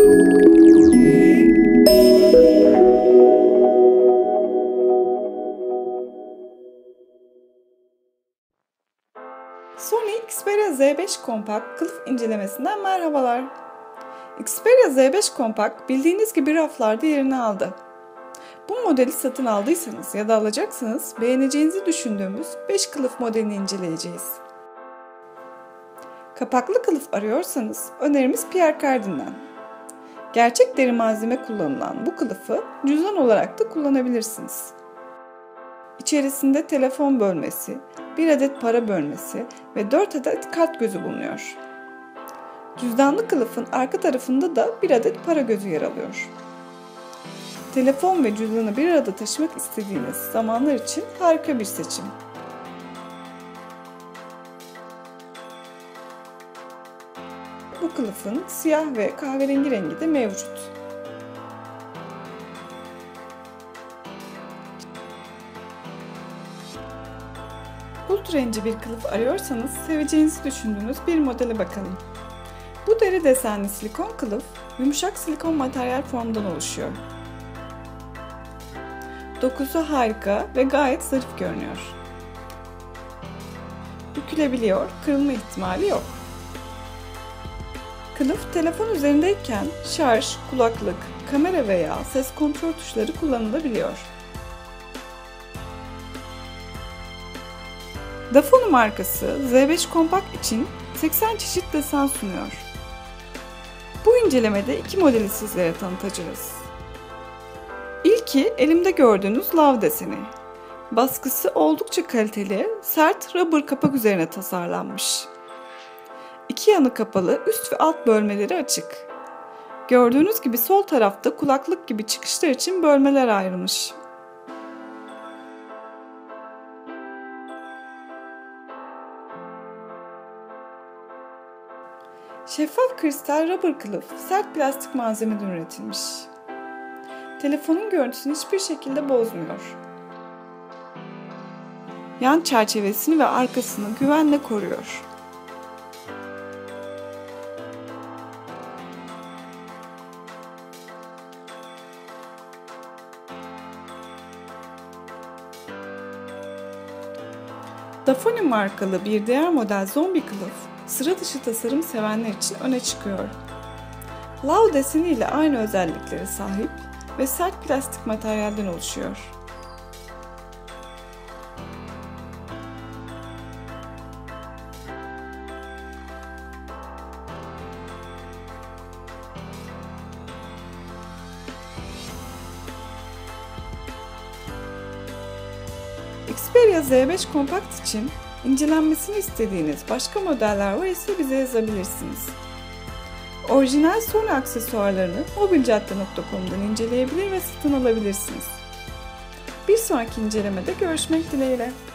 Sony Xperia Z5 Compact kılıf incelemesinden merhabalar. Xperia Z5 Compact bildiğiniz gibi raflarda yerini aldı. Bu modeli satın aldıysanız ya da alacaksanız beğeneceğinizi düşündüğümüz 5 kılıf modelini inceleyeceğiz. Kapaklı kılıf arıyorsanız önerimiz Pierre Cardin'den. Gerçek deri malzeme kullanılan bu kılıfı cüzdan olarak da kullanabilirsiniz. İçerisinde telefon bölmesi, 1 adet para bölmesi ve 4 adet kart gözü bulunuyor. Cüzdanlı kılıfın arka tarafında da 1 adet para gözü yer alıyor. Telefon ve cüzdanı bir arada taşımak istediğiniz zamanlar için harika bir seçim. Bu kılıfın siyah ve kahverengi rengi de mevcut. Ultra ince bir kılıf arıyorsanız seveceğinizi düşündüğünüz bir modele bakalım. Bu deri desenli silikon kılıf, yumuşak silikon materyal formdan oluşuyor. Dokusu harika ve gayet zarif görünüyor. Bükülebiliyor, kırılma ihtimali yok. Kılıf telefon üzerindeyken şarj, kulaklık, kamera veya ses kontrol tuşları kullanılabiliyor. Dafone markası Z5 Compact için 80 çeşit desen sunuyor. Bu incelemede 2 modeli sizlere tanıtacağız. İlki elimde gördüğünüz Love deseni. Baskısı oldukça kaliteli, sert rubber kapak üzerine tasarlanmış. İki yanı kapalı, üst ve alt bölmeleri açık. Gördüğünüz gibi sol tarafta kulaklık gibi çıkışlar için bölmeler ayrılmış. Şeffaf kristal rubber kılıf sert plastik malzemeden üretilmiş. Telefonun görüntüsünü hiçbir şekilde bozmuyor. Yan çerçevesini ve arkasını güvenle koruyor. Dafone markalı bir diğer model zombi kılıf, sıra dışı tasarım sevenler için öne çıkıyor. Love deseni ile aynı özelliklere sahip ve sert plastik materyalden oluşuyor. Xperia Z5 Compact için incelenmesini istediğiniz başka modeller var ise bize yazabilirsiniz. Orijinal Sony aksesuarlarını mobiljadde.com'dan inceleyebilir ve satın alabilirsiniz. Bir sonraki incelemede görüşmek dileğiyle.